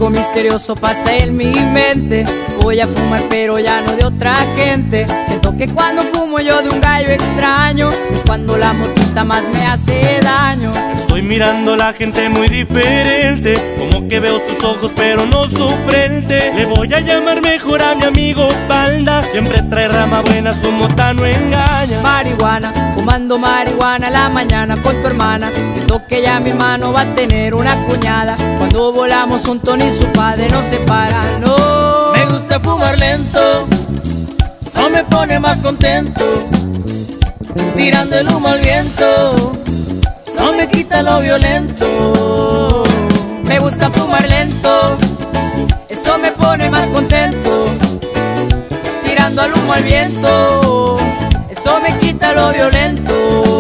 Algo misterioso pasa en mi mente. Voy a fumar pero ya no de otra gente. Siento que cuando fumo yo de un gallo extraño es cuando la motita más me hace daño. Estoy mirando a la gente muy diferente, como que veo sus ojos pero no su frente. Le voy a llamar mejor a mi amigo Panda, siempre trae rama buena, su mota no engaña. Marihuana, fumando marihuana en la mañana con tu hermana. Siento que ya mi hermano va a tener una cuñada. Cuando volamos juntos ni su padre nos separa, no. Me gusta fumar lento, eso me pone más contento. Tirando el humo al viento, eso me quita lo violento. Me gusta fumar lento, eso me pone más contento. Tirando el humo al viento, eso me quita lo violento.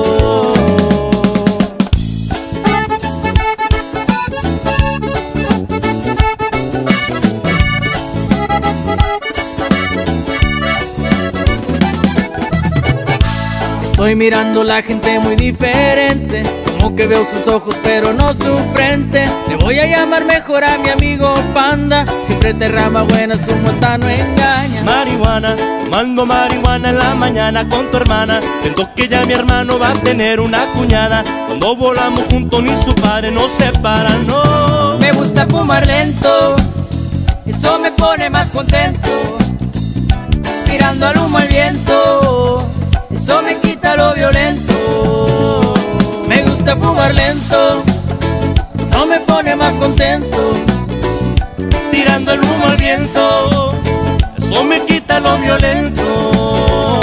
Estoy mirando a la gente muy diferente, como que veo sus ojos pero no su frente. Le voy a llamar mejor a mi amigo Panda, siempre te rama buena, su mota no engaña. Marihuana, fumando marihuana en la mañana con tu hermana. Siento que ya mi hermano va a tener una cuñada. Cuando volamos juntos ni su padre nos separa, no. Me gusta fumar lento, eso me pone más contento. Tirando al humo al viento, eso me quita lo violento. Me gusta fumar lento, eso me pone más contento. Tirando el humo al viento, eso me quita lo violento.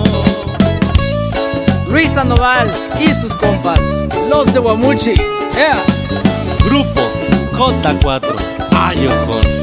Luis Sandoval y sus compas, los de Guamuchi, yeah. Grupo J4, Ayocon.